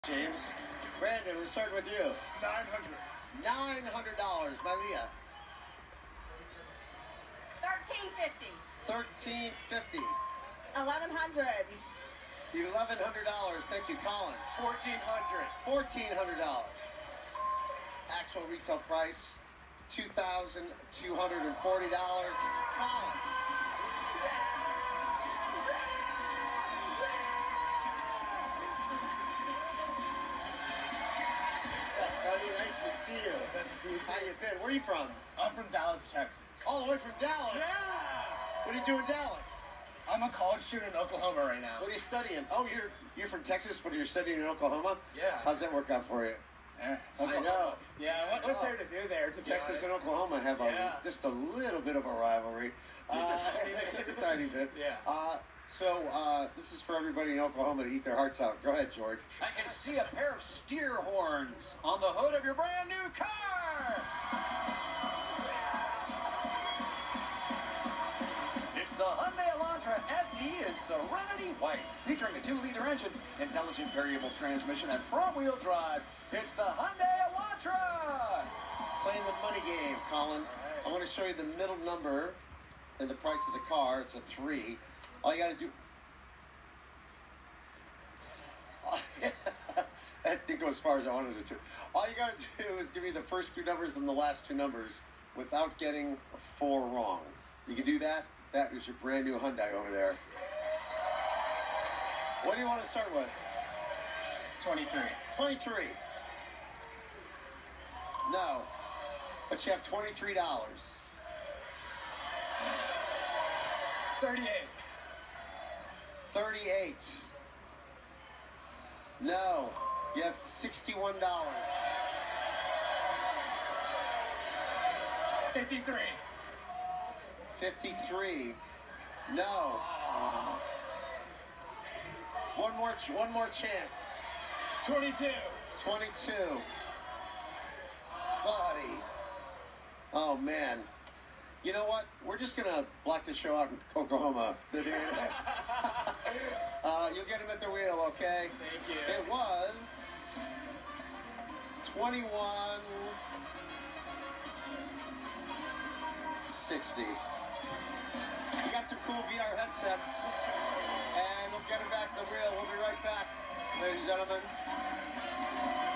James. Brandon, we're starting with you. $900. $900. Malia. $1,350. $1,350. $1,100. $1,100. Thank you, Colin. $1,400. $1,400. Actual retail price $2,240. Colin. Buddy, nice to see you. How you been? Where are you from? I'm from Dallas, Texas. All the way from Dallas. Yeah! What are you doing in Dallas? I'm a college student in Oklahoma right now. What are you studying? Oh, you're from Texas, but you're studying in Oklahoma? Yeah. How's that work out for you? I know. Yeah, what's there to do there? Texas and Oklahoma have just a little bit of a rivalry. Just a tiny bit. Yeah. So this is for everybody in Oklahoma to eat their hearts out. Go ahead, George. I can see a pair of steer horns on the hood of your brand new car. It's the Hyundai Elantra SE in Serenity White, featuring a 2-liter engine, intelligent variable transmission, and front-wheel drive. It's the Hyundai Elantra. Playing the money game, Colin. I want to show you the middle number and the price of the car. It's a 3. All you got to do... That didn't go as far as I wanted it to. All you got to do is give me the first 2 numbers and the last 2 numbers without getting 4 wrong. You can do that. That is your brand new Hyundai over there. What do you want to start with? 23. 23. No. But you have $23. 38. 38. No. You have $61. 53. 53. No. One more chance. 22. 22. Buddy. Oh, man. You know what? We're just going to block the show out in Oklahoma. You'll get him at the wheel, okay? Thank you. It was 2160. We got some cool VR headsets, and we'll get him back at the wheel. We'll be right back, ladies and gentlemen.